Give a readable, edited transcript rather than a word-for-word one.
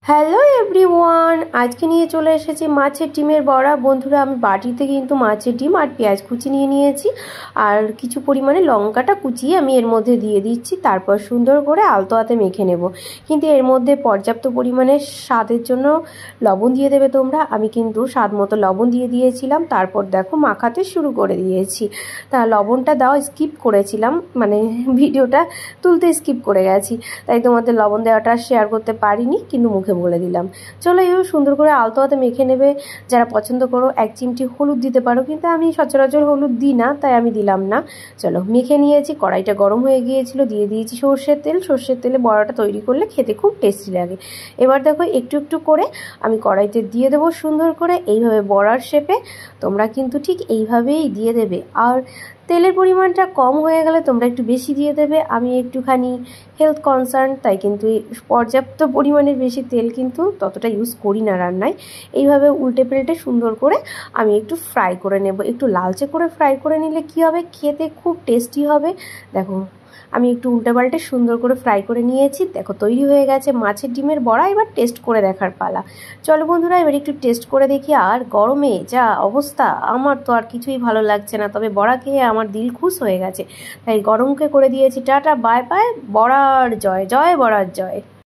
Hello everyone, আজকে নিয়ে চলে এসেছি মাছের ডিমের বড়া। বন্ধুরা, আমি বাটিতে কিন্তু মাছের ডিম আর পেঁয়াজ কুচি নিয়ে নিয়েছি, আর কিছু পরিমাণে লঙ্কাটা কুচিয়ে আমি এর মধ্যে দিয়ে দিচ্ছি। তারপর সুন্দর করে আলতো হাতে মেখে নেব। কিন্তু এর মধ্যে পর্যাপ্ত পরিমাণে স্বাদের জন্য লবণ দিয়ে দেবে তোমরা। আমি কিন্তু স্বাদ মতো লবণ দিয়ে দিয়েছিলাম। তারপর দেখো মাখাতে শুরু করে দিয়েছি। তা লবণটা দাও স্কিপ করেছিলাম, মানে ভিডিওটা তুলতে স্কিপ করে গেছি, তাই তোমাদের লবণ দেওয়াটা শেয়ার করতে পারিনি, কিন্তু মুখে বলে দিলাম। চলো এবার সুন্দর করে আলতো হাতে মেখে নেবে। যারা পছন্দ করো 1 চিমটি হলুদ দিতে পারো, কিন্তু আমি সচরাচর হলুদ দিই না, তাই আমি দিলাম না। চলো মেখে নিয়েছি, কড়াইটা গরম হয়ে গিয়েছিল, দিয়ে দিয়েছি সর্ষের তেল। সর্ষের তেলে বড়াটা তৈরি করলে খেতে খুব টেস্টি লাগে। এবার দেখো একটু একটু করে আমি কড়াইতে দিয়ে দেবো সুন্দর করে, এইভাবে বড়ার শেপে। তোমরা কিন্তু ঠিক এইভাবেই দিয়ে দেবে। আর তেলের পরিমাণটা কম হয়ে গেলে তোমরা একটু বেশি দিয়ে দেবে। আমি একটুখানি হেলথ কনসার্ন, তাই কিন্তু পর্যাপ্ত পরিমাণের বেশি তেল কিন্তু ততটা ইউজ করি না রান্নায়। এইভাবে উল্টে পাল্টে সুন্দর করে আমি একটু ফ্রাই করে নেব। একটু লালচে করে ফ্রাই করে নিলে কি হবে, খেতে খুব টেস্টি হবে। দেখো আমি একটু উল্টে পাল্টে সুন্দর করে ফ্রাই করে নিয়েছি। দেখো তৈরি হয়ে গেছে মাছের ডিমের বড়া। এবার টেস্ট করে দেখার পালা। চলো বন্ধুরা, এবার একটু টেস্ট করে দেখি। আর গরমে যা অবস্থা, আমার তো আর কিছুই ভালো লাগছে না, তবে বড়া খেয়ে আমার দিল খুশ হয়ে গেছে। তাই গরমকে করে দিয়েছি টাটা বাই বাই। বড়ার জয়, জয় বড়ার জয়।